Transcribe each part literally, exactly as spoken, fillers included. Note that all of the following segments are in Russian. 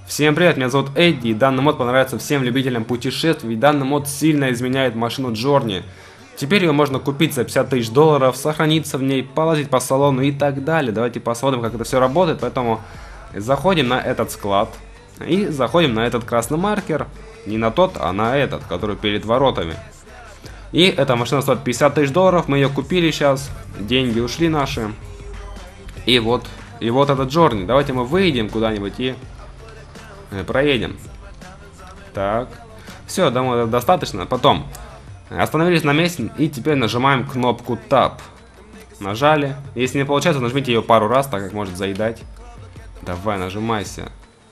Всем привет, меня зовут Эдди, и данный мод понравится всем любителям путешествий, ведь данный мод сильно изменяет машину Journey. Теперь ее можно купить за пятьдесят тысяч долларов, сохраниться в ней, полазить по салону и так далее. Давайте посмотрим, как это все работает, поэтому заходим на этот склад и заходим на этот красный маркер, не на тот, а на этот, который перед воротами. И эта машина стоит пятьдесят тысяч долларов, мы ее купили сейчас, деньги ушли наши. И вот, и вот этот Journey. Давайте мы выйдем куда-нибудь и проедем. Так. Все, думаю, достаточно. Потом остановились на месте и теперь нажимаем кнопку Tab. Нажали. Если не получается, нажмите ее пару раз, так как может заедать. Давай, нажимайся.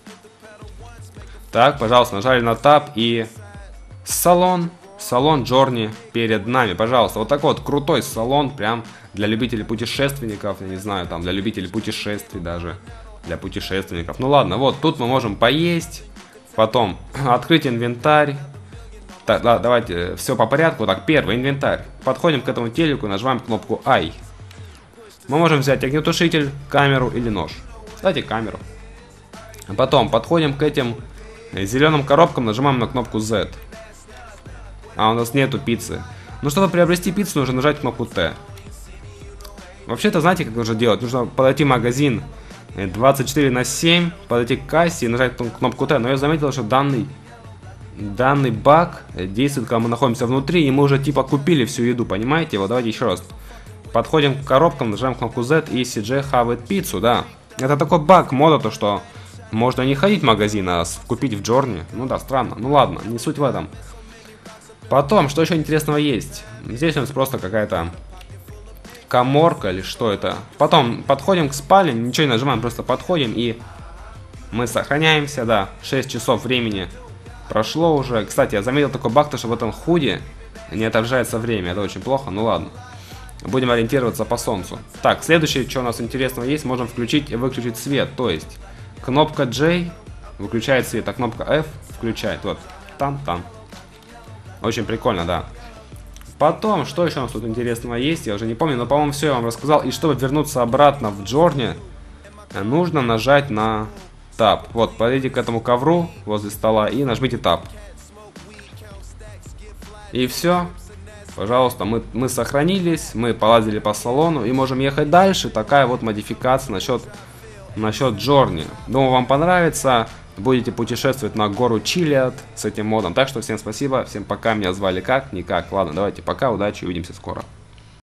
Так, пожалуйста, нажали на Tab и салон. Салон Journey перед нами, пожалуйста. Вот такой вот крутой салон, прям для любителей путешественников, я не знаю, там для любителей путешествий даже. Для путешественников. Ну ладно, вот тут мы можем поесть. Потом открыть инвентарь. Так, да, давайте все по порядку. Так, первый инвентарь. Подходим к этому телеку и нажимаем кнопку I. Мы можем взять огнетушитель, камеру или нож. Кстати, камеру. Потом подходим к этим зеленым коробкам, нажимаем на кнопку Z. А у нас нету пиццы. Ну, чтобы приобрести пиццу, нужно нажать кнопку T. Вообще-то, знаете, как нужно делать? Нужно подойти в магазин двадцать четыре на семь, подойти к кассе и нажать кнопку Т. Но я заметил, что данный данный баг действует, когда мы находимся внутри, и мы уже типа купили всю еду, понимаете? Вот давайте еще раз. Подходим к коробкам, нажимаем кнопку Z и си джей хавает пиццу, да. Это такой баг мода, то что можно не ходить в магазин, а купить в Journey. Ну да, странно. Ну ладно, не суть в этом. Потом, что еще интересного есть? Здесь у нас просто какая-то каморка или что это. Потом подходим к спальне, ничего не нажимаем, просто подходим и мы сохраняемся, да, шесть часов времени прошло уже. Кстати, я заметил такой баг, то что в этом худе не отображается время, это очень плохо, ну ладно. Будем ориентироваться по солнцу. Так, следующее, что у нас интересного есть, можем включить и выключить свет, то есть кнопка J выключает свет, а кнопка F включает, вот, там-там. Очень прикольно, да. Потом, что еще у нас тут интересного есть, я уже не помню, но, по-моему, все я вам рассказал. И чтобы вернуться обратно в Journey, нужно нажать на Tab. Вот, подойдите к этому ковру возле стола и нажмите Tab. И все. Пожалуйста, мы, мы сохранились, мы полазили по салону и можем ехать дальше. Такая вот модификация насчет, насчет Journey. Думаю, вам понравится. Будете путешествовать на гору Чилиад с этим модом. Так что всем спасибо, всем пока. Меня звали как? Никак. Ладно, давайте пока, удачи, увидимся скоро.